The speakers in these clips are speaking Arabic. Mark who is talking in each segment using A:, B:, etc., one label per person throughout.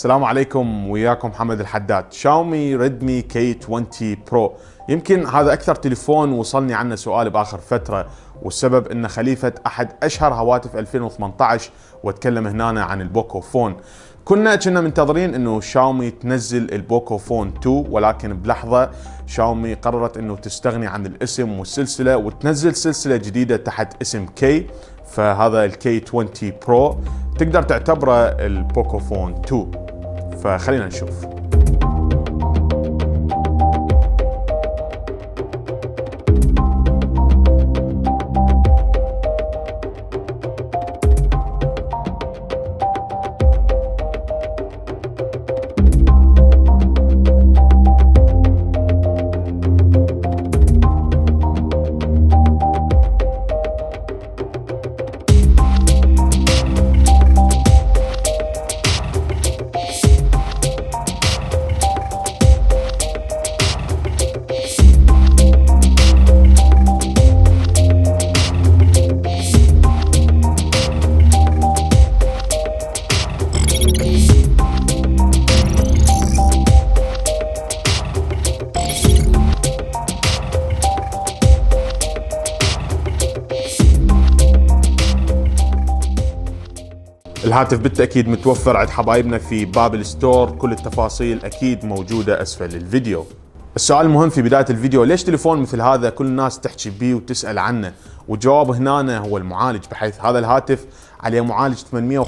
A: السلام عليكم، وياكم محمد الحداد. شاومي ريدمي كي 20 برو، يمكن هذا اكثر تليفون وصلني عنه سؤال باخر فتره، والسبب انه خليفه احد اشهر هواتف 2018، واتكلم هنا عن البوكو فون. كنا منتظرين انه شاومي تنزل البوكو فون 2، ولكن بلحظه شاومي قررت انه تستغني عن الاسم والسلسله وتنزل سلسله جديده تحت اسم كي. فهذا الكي 20 برو تقدر تعتبره البوكو فون 2. فخلينا نشوف. الهاتف بالتأكيد متوفر عند حبايبنا في باب الستور، كل التفاصيل أكيد موجودة أسفل الفيديو. السؤال المهم في بداية الفيديو، ليش تليفون مثل هذا كل الناس تحكي بيه وتسأل عنه؟ والجواب هنا هو المعالج، بحيث هذا الهاتف عليه معالج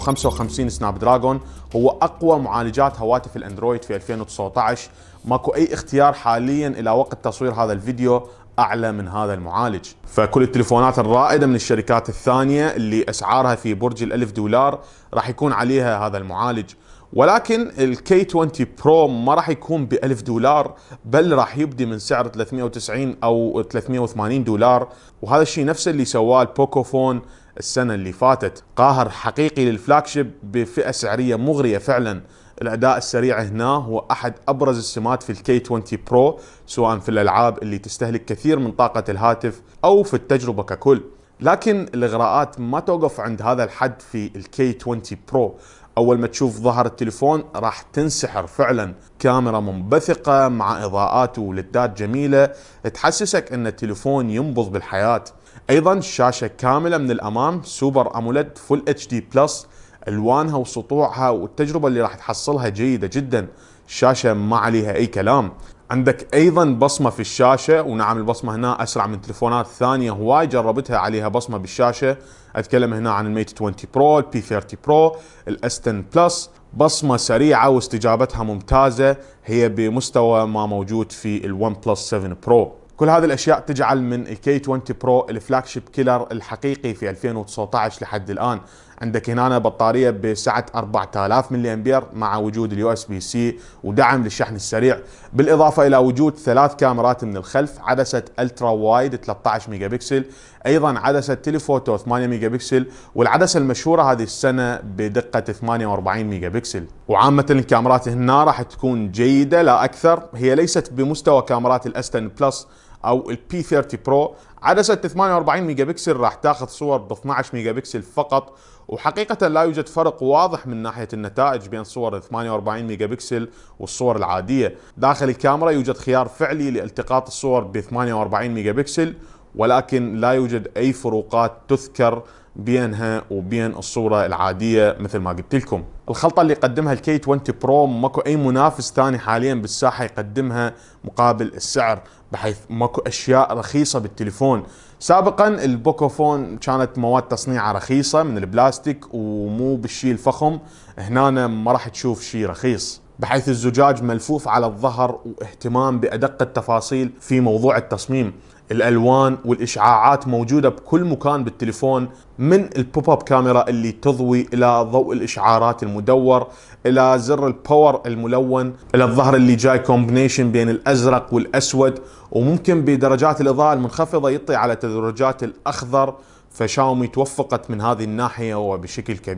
A: 855 سناب دراجون، هو أقوى معالجات هواتف الأندرويد في 2019. ماكو أي اختيار حاليا إلى وقت تصوير هذا الفيديو أعلى من هذا المعالج. فكل التليفونات الرائدة من الشركات الثانية اللي أسعارها في برج $1000 راح يكون عليها هذا المعالج، ولكن الكي 20 برو ما راح يكون $1000، بل راح يبدي من سعر 390 أو $380. وهذا الشيء نفسه اللي سواه البوكو فون السنة اللي فاتت، قاهر حقيقي للفلاجشيب بفئة سعرية مغرية فعلا. الأداء السريع هنا هو أحد أبرز السمات في الكي 20 برو، سواء في الألعاب اللي تستهلك كثير من طاقة الهاتف أو في التجربة ككل. لكن الإغراءات ما توقف عند هذا الحد في الكي 20 برو. أول ما تشوف ظهر التليفون راح تنسحر فعلا. كاميرا منبثقة مع إضاءات ولدات جميلة تحسسك أن التليفون ينبض بالحياة. أيضا شاشة كاملة من الأمام، سوبر أموليد فول اتش دي بلس، الوانها وسطوعها والتجربه اللي راح تحصلها جيده جدا. الشاشه ما عليها اي كلام. عندك ايضا بصمه في الشاشه، ونعم البصمه هنا اسرع من تليفونات ثانيه هواي جربتها عليها بصمه بالشاشه. اتكلم هنا عن الميت 20 برو، البي 30 برو، الاس 10 بلس. بصمه سريعه واستجابتها ممتازه، هي بمستوى ما موجود في الون بلس 7 برو. كل هذه الاشياء تجعل من الكي 20 برو الفلاجشيب كيلر الحقيقي في 2019 لحد الان. عندك هنا بطاريه بسعه 4000 ملي امبير مع وجود اليو اس بي سي ودعم للشحن السريع، بالاضافه الى وجود 3 كاميرات من الخلف، عدسه الترا وايد 13 ميجا بكسل، ايضا عدسه تيليفوتو 8 ميجا بكسل، والعدسه المشهوره هذه السنه بدقه 48 ميجا بكسل. وعامه الكاميرات هنا راح تكون جيده لا اكثر، هي ليست بمستوى كاميرات الاس 10 بلس او البي 30 برو. عدسه 48 ميجا بكسل راح تاخذ صور ب 12 ميجا بكسل فقط، وحقيقة لا يوجد فرق واضح من ناحية النتائج بين صور 48 ميجا بكسل والصور العادية. داخل الكاميرا يوجد خيار فعلي لالتقاط الصور ب 48 ميجا بكسل، ولكن لا يوجد أي فروقات تذكر بينها وبين الصورة العادية مثل ما قلت لكم. الخلطة اللي يقدمها الكي 20 برو ماكو أي منافس ثاني حاليا بالساحة يقدمها مقابل السعر، بحيث ماكو أشياء رخيصة بالتليفون. سابقا البوكو فون كانت مواد تصنيعها رخيصة من البلاستيك ومو بالشيء الفخم، هنا ما راح تشوف شيء رخيص، بحيث الزجاج ملفوف على الظهر واهتمام بأدق التفاصيل في موضوع التصميم. الألوان والإشعاعات موجودة بكل مكان بالتليفون، من البوب اب كاميرا اللي تضوي إلى ضوء الإشعارات المدور، إلى زر الباور الملون، إلى الظهر اللي جاي كومبينيشن بين الأزرق والأسود، وممكن بدرجات الإضاءة المنخفضة يطي على تدرجات الأخضر. فشاومي توفقت من هذه الناحية وبشكل كبير.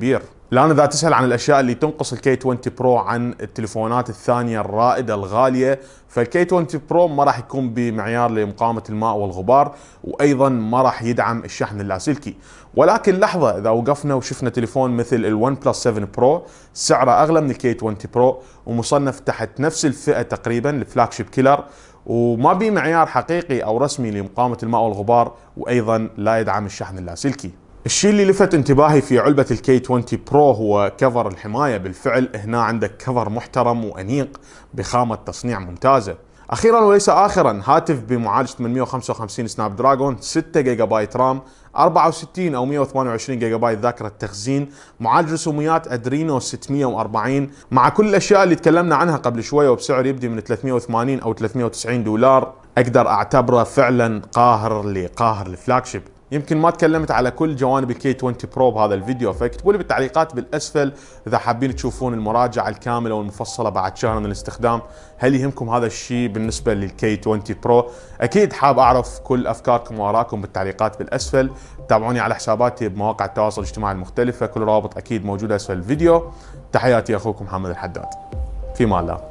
A: الآن إذا تسأل عن الأشياء اللي تنقص الكي 20 برو عن التليفونات الثانية الرائدة الغالية، فالكي 20 برو ما راح يكون بمعيار لمقاومة الماء والغبار، وأيضا ما راح يدعم الشحن اللاسلكي. ولكن لحظة، إذا وقفنا وشفنا تليفون مثل الون بلس 7 برو سعره أغلى من الكي 20 برو ومصنف تحت نفس الفئة تقريبا، الفلاج شيب كيلر، وما بي معيار حقيقي أو رسمي لمقاومة الماء والغبار، وأيضا لا يدعم الشحن اللاسلكي. الشيء اللي لفت انتباهي في علبة الكي 20 برو هو كفر الحماية. بالفعل هنا عندك كفر محترم وأنيق بخامة تصنيع ممتازة. أخيرا وليس آخرا، هاتف بمعالجة 855 سناب دراجون، 6 جيجا بايت رام، 64 أو 128 جيجا بايت ذاكرة تخزين، معالج رسوميات أدرينو 640، مع كل الأشياء اللي تكلمنا عنها قبل شوية، وبسعر يبدي من 380 أو 390 دولار. أقدر أعتبره فعلا قاهر الفلاج شيب. يمكن ما تكلمت على كل جوانب الكي 20 برو بهذا الفيديو، فاكتبوا لي بالتعليقات بالاسفل اذا حابين تشوفون المراجعه الكامله والمفصله بعد شهر من الاستخدام. هل يهمكم هذا الشيء بالنسبه للكي 20 برو؟ اكيد حاب اعرف كل افكاركم وارائكم بالتعليقات بالاسفل. تابعوني على حساباتي بمواقع التواصل الاجتماعي المختلفه، كل روابط اكيد موجوده اسفل الفيديو. تحياتي اخوكم محمد الحداد، في امان الله.